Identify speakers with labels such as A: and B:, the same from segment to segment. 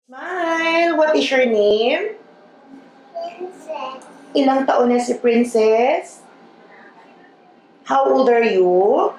A: Smile! What is your name?
B: Princess.
A: Ilang taon na si Princess? How old are you?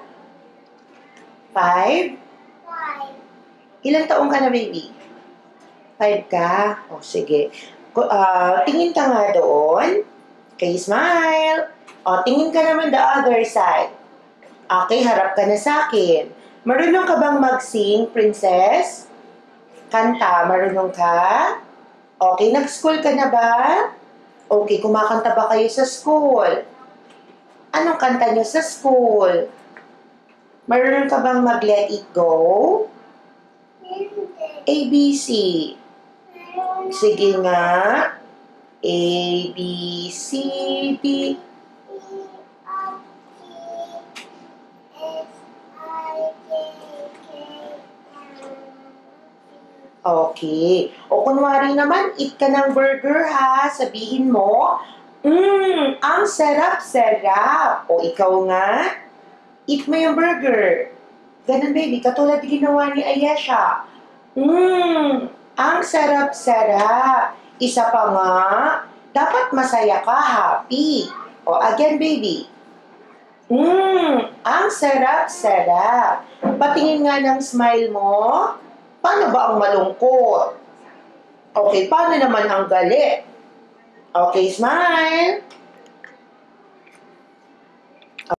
A: 5?
B: 5.
A: Ilang taon ka na, baby? 5 ka? O, sige. Tingin ka nga doon. Okay, smile. O, tingin ka naman the other side. Okay, harap ka na sa akin. Marunong ka bang mag-sing, Princess? Kanta, marunong ka? Okay, nag-school ka na ba? Okay, kumakanta ba kayo sa school? Anong kanta niyo sa school? Marunong ka bang mag-let it go?
B: Hindi.
A: A, B, C.
B: Meron
A: Sige nga. A, B, C, D.
B: E, F, G, H, I, J, K, L, M, N,
A: Okay. O kunwari naman, eat ka ng burger ha. Sabihin mo, ang sarap-sarap. O ikaw nga, eat mo yung burger. Ganun baby, katulad ginawa ni Ayesha. Ang sarap-sarap. Isa pa nga, dapat masaya ka, happy. O again baby. Ang sarap-sarap. Patingin nga ng smile mo. Paano ba ang malungkot? Okay, paano naman ang galit? Okay, smile.